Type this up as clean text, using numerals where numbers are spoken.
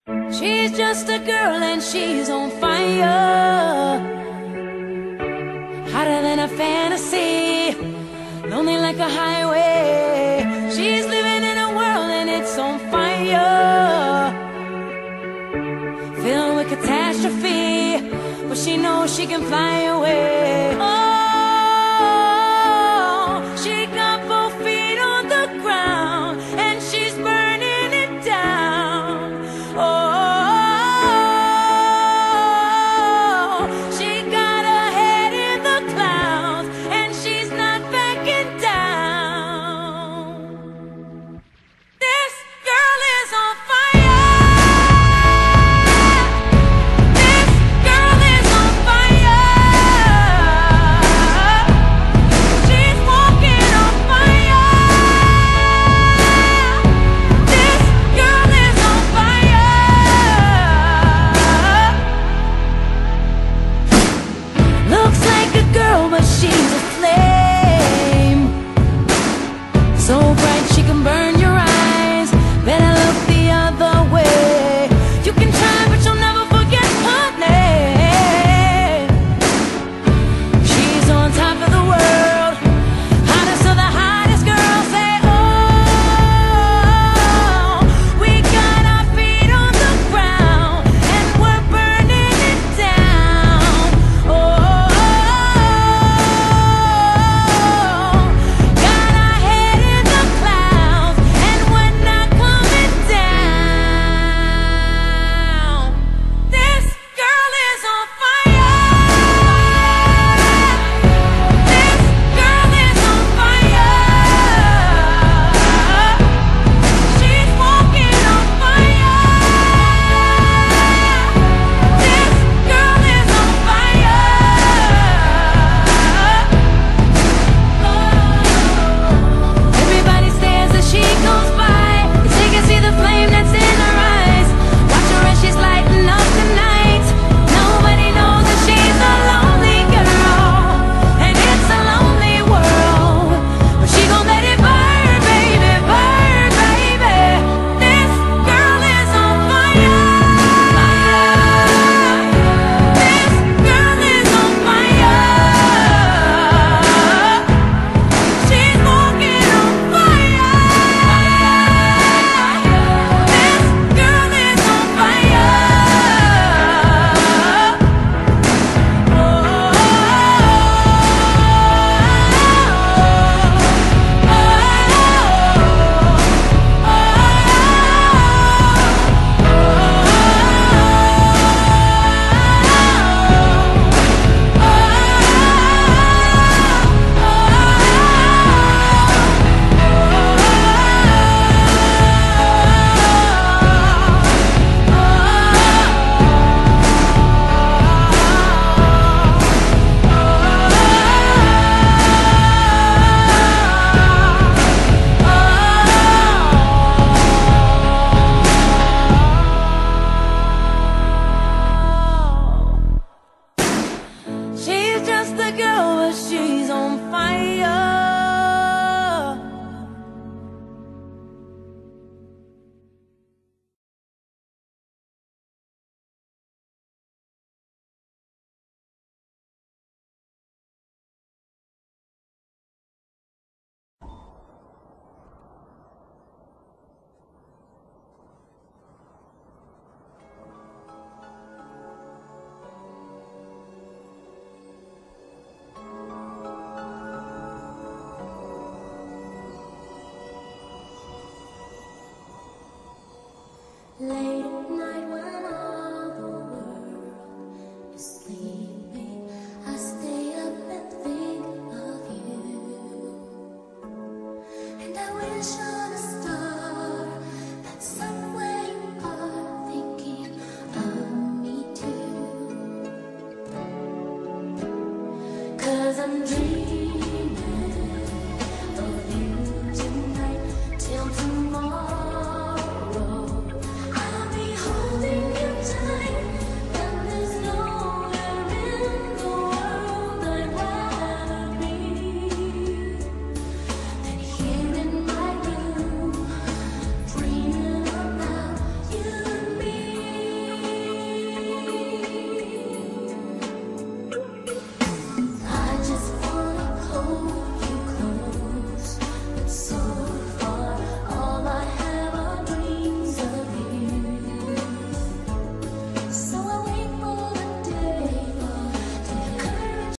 She's just a girl and she's on fire, hotter than a fantasy, lonely like a highway. She's living in a world and it's on fire, filled with catastrophe, but she knows she can fly away. Oh, she got both feet on the ground and she's burning it down. Oh, but she's a flame, so bright she can burn your eyes. Better look the other way. You can try, but you'll never forget her name. She's on top of the world, hottest of the hottest girls. Say, oh, we got our feet on the ground and we're burning it down. Oh, she's on fire. Late at night when all the world is sleeping, I stay up and think of you. And I wish on a star that somewhere you are thinking of me too. 'Cause I'm dreaming